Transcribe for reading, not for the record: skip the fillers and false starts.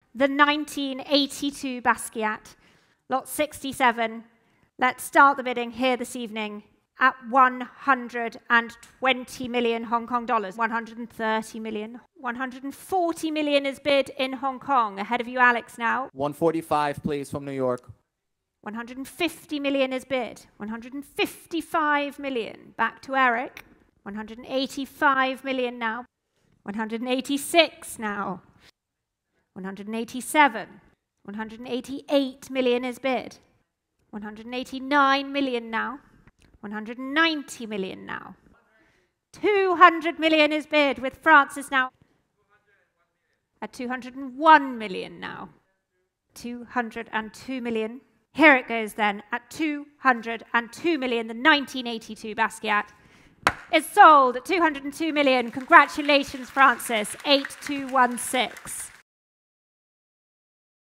the 1982 Basquiat, lot 67. Let's start the bidding here this evening at 120 million Hong Kong dollars. 130 million. 140 million is bid in Hong Kong. Ahead of you, Alex, now. 145, please, from New York. 150 million is bid. 155 million. Back to Eric. 185 million now. 186 now. 187. 188 million is bid. 189 million now. 190 million now. 200 million is bid, with Francis now at 201 million now. 202 million. Here it goes then, at 202 million, the 1982 Basquiat is sold at 202 million. Congratulations, Francis. 8216.